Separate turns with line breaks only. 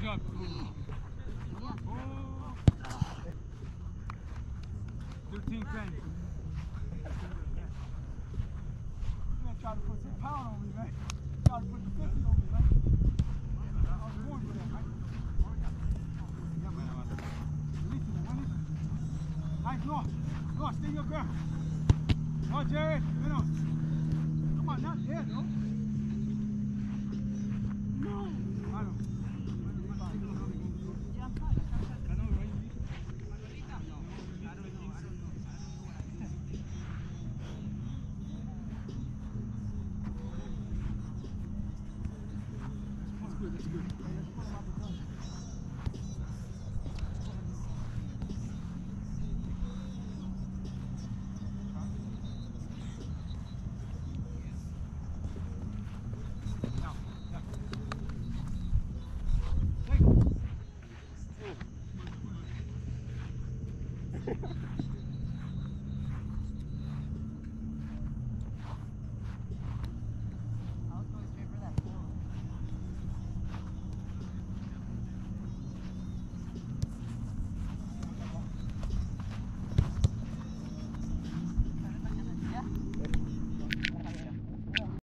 job. Do team thing.
Man, try to put some pound on me, man. Try to put the 50 on me, man. I was born for that, right? Yeah, man. Release it, release it. Nice, Noah. Noah, stay your ground. Noah, Jared, come on. Come on, not there, though. No. I don't. That's good.